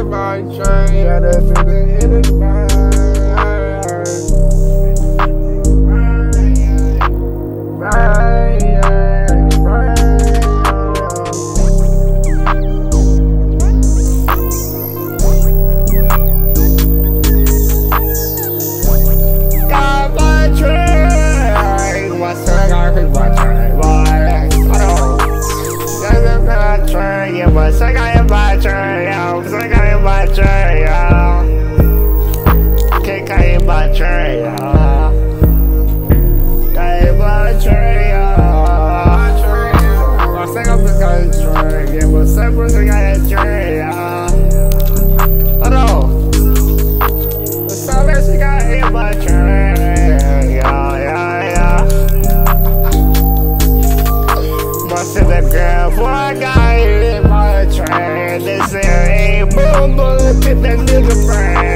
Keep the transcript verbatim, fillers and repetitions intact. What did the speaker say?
in my train, yeah, that nigga in his mind. But I got in my train, yo. I got in my train, yo. Can't got in my train, yo. Got in my train, yo. I think I'm just got in train, yeah. But some person got in train, yo. Hold on. But some person got in my train, yo, yo, yo. Bustin' the girl, boy, I got it. They say, hey, boom, boom, get that nigga friend.